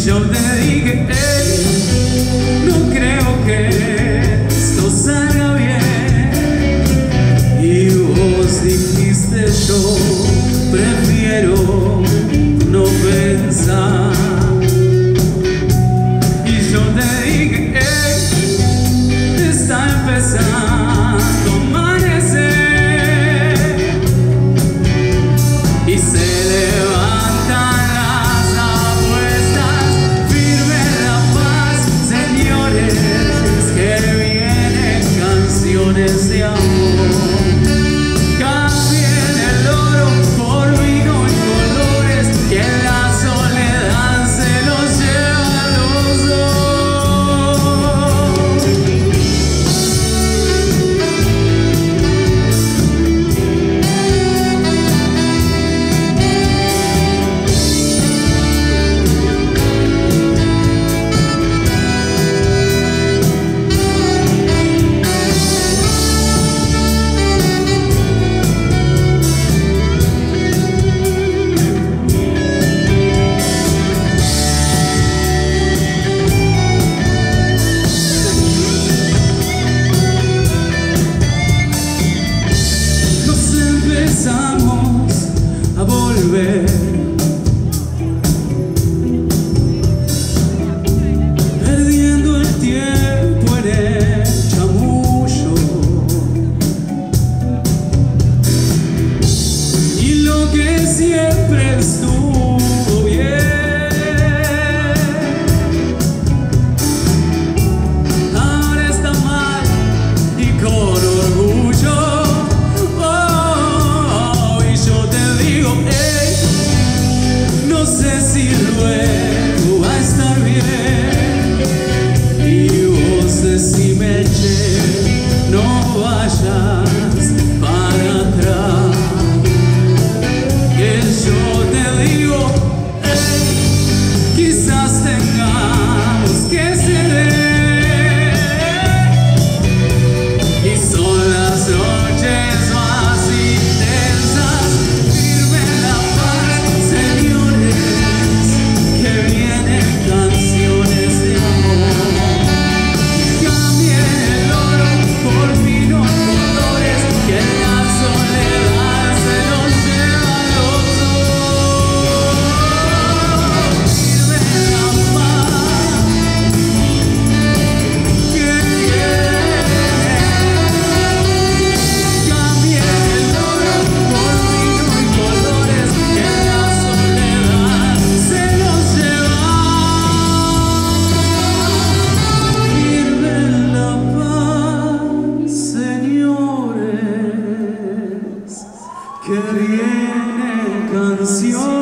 yo te dije, hey, no creo que esto salga bien. Y vos dijiste, yo prefiero no pensar. Y yo te dije, hey, está empezando a amanecer. Y se levantan las apuestas, firme la paz, señores, que vienen canciones de amor. Cambien el oro por vino y colores, que en la soledad se los lleva a los dos. Empezamos a volver, perdiendo el tiempo en el chamullo, y lo que siempre estuvo bien ahora está mal y con orgullo. No sé si luego va a estar bien. Y vos decime, che, no vayas para atrás. Que yo te digo, hey, quizás tengamos que ceder. Y son las noches más intensas, firme la paz, señores, que vienen canciones de amor. Cambien el oro por vino y colores, que en la soledad se los lleva a los dos. Firme la paz, que viene. Cambien el oro por vino y colores, que en la soledad se los lleva. Firme la paz, señores, que vienen canciones.